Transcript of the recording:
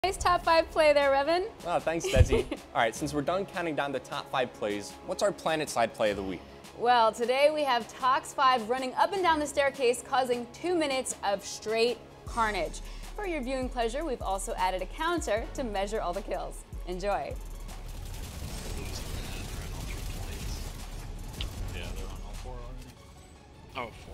Nice top 5 play there, Revan. Oh, thanks, Desi. All right, since we're done counting down the top 5 plays, what's our Planetside play of the week? Well, today we have Tox 5 running up and down the staircase, causing 2 minutes of straight carnage. For your viewing pleasure, we've also added a counter to measure all the kills. Enjoy. Yeah, they're on all 4 already. Oh, 4.